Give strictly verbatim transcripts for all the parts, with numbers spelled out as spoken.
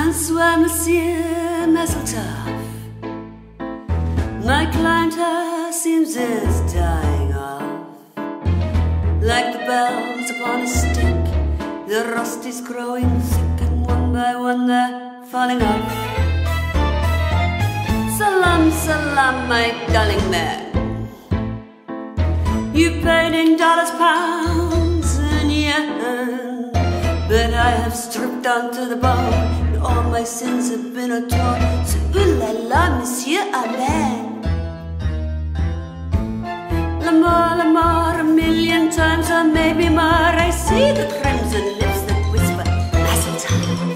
Bonsoir, Monsieur Mazeltov. My clientele seems is dying off. Like the bells upon a stick, the rust is growing thick, and one by one they're falling off. Salam, salam, my darling man. You paid in dollars, pounds, and yen, but I have stripped down to the bone, and all my sins have been atoned. So, ooh la la, Monsieur, amen. La more, la more, a million times or maybe more, I see the crimson lips that whisper, Mazel tov.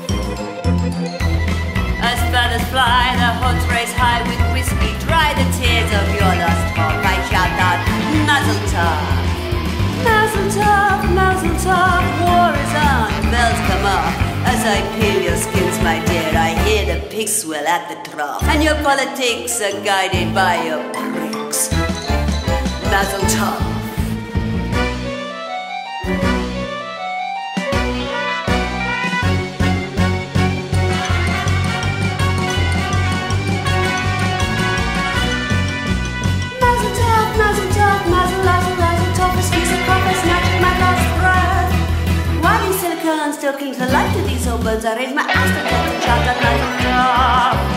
As feathers fly, the horns race high with whiskey, dry the tears of your lost hope. I shout out, Mazel tov, Mazel tov, Mazel tov. War is on, bells come off. As I peel your skins, my dear, I hear the pigs swell at the trough, and your politics are guided by your pricks. Mazel tov. Mazel tov, Mazel tov, Mazel, Mazel, Mazel tov. This piece of copper snatching my last breath. Why these silicons still cling to life to these old birds? I raise my ass to death and shout out Mazel tov.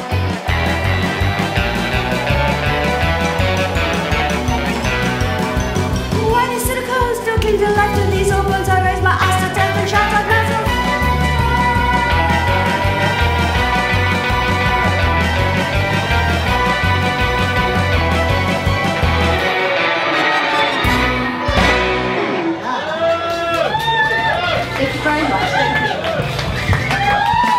To life to these old bones, I raise my ass to death and shout out Mazel. Thank you very much.